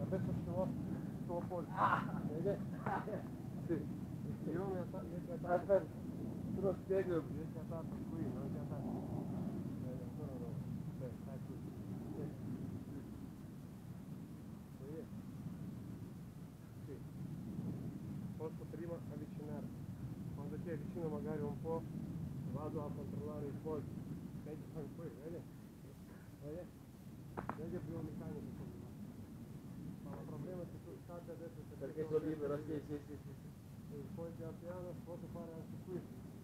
adesso sto polso. Vedi? Sì. Io mi attacco. Aspetta, tu lo spieghi, io ti attacco qui, non ti attacco. Ancora no. Stai qui. Sì. Posso prima avvicinare. Quando ti avvicino magari un po', vado a controllare il polso. Stai tranquillo, vedi? Vedi? Vedi il biomecanico. Ma il problema è che tu state adesso perché sono libero, sì. E poi pian piano posso fare anche qui.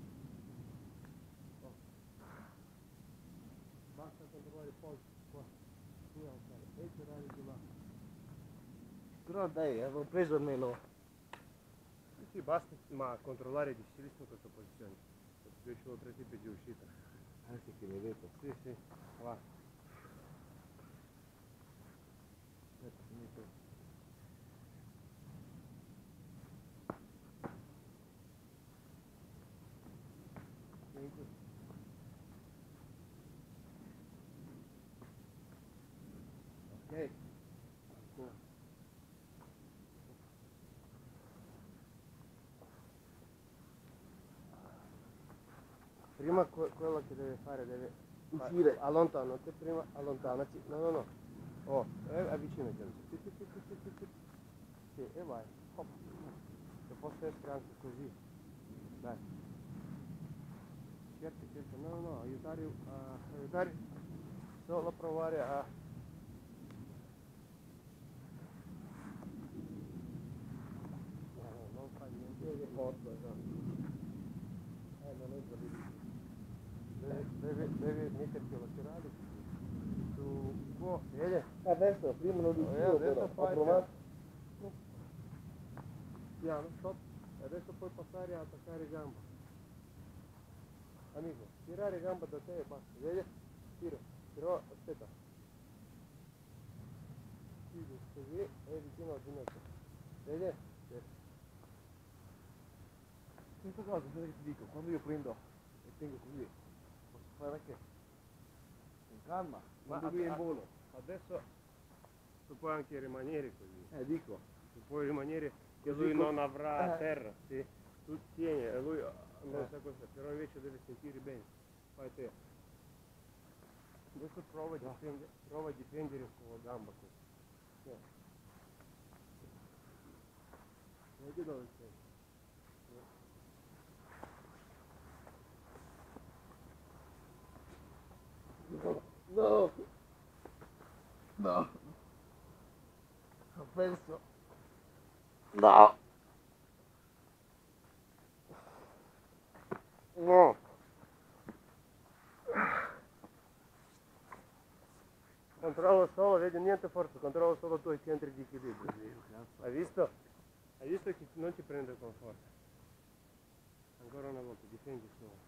Oh. Basta controllare il polso, qua. Qui alzare e tirare di là. Però dai, avevo preso almeno. Sì, basta, ma controllare difficilissimo questa posizione. Perché io ho 3 tipi di uscita. Anche che mi hai detto. Sì, va. Aspetta, finito. Ok. Ancora. Prima quello che deve fare deve uscire. Allontanati, prima allontanati. No. Oh, avvicinati. Sì, e vai. Hop. Se posso essere anche così. Dai. Cerca. No, aiutare. Solo provare a... Non fa niente. Che forza, esatto. Non è bravissimo. Deve metterti laterale su qua, vedi? Adesso, prima non riuscivo, Adesso però. Ho provato. Piano, stop. Adesso puoi passare a attaccare gamba. Amico, tirare gamba da te e basta, vedi? Tira, però aspetta. Tiri così e vicino al ginocchio. Vedi? Sì. Questa cosa, cosa che ti dico, quando io prendo e tengo così, posso fare anche con calma, quando lui è in volo. Adesso tu puoi anche rimanere così. Dico. Tu puoi rimanere che Così lui non avrà terra, sì. Tu tieni e lui non sa cosa, però invece deve sentire bene. Fai te. Adesso prova a difendere con la gamba così. Sì. Vedi dove sei. No. Ho perso. No. Controllo solo, vedi, niente forza, controllo solo i tuoi centri di equilibrio. Hai visto? Hai visto che non ti prende con forza. Ancora una volta, difendi solo.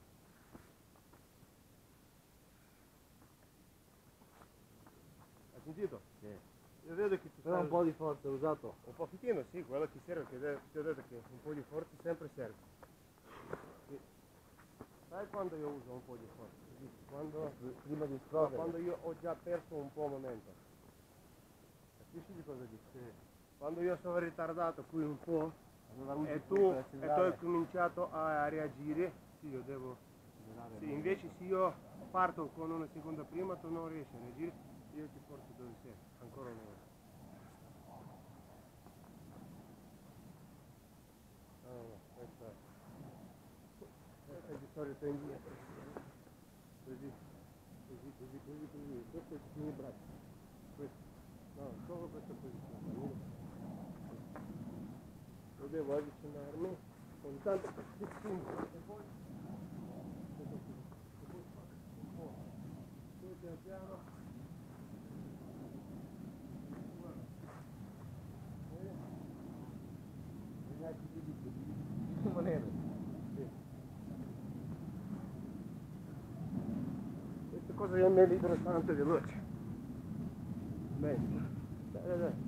Hai sentito? Sì. Io vedo che ti Però un po' di forza ho usato. un pochettino, sì, quello che serve, che ti ho detto che un po' di forza sempre serve. Sì. Sai quando io uso un po' di forza? Prima di esplodere. Quando io ho già perso un po' il momento. Capisci di cosa dico? Sì. Quando io sono ritardato qui un po' e tu hai cominciato a reagire, sì, io devo... Sì, invece se io parto con una seconda prima tu non riesci a reagire, io ti porto dove sei, ancora una volta. No, questa è di solito indietro. Così, questo è il mio braccio. Questo. No, solo questa posizione. Io devo avvicinarmi con tanto spingo e poi un po'. Poi pian piano. Sì. Questa cosa è meglio idratante veloce. Bene. Dai.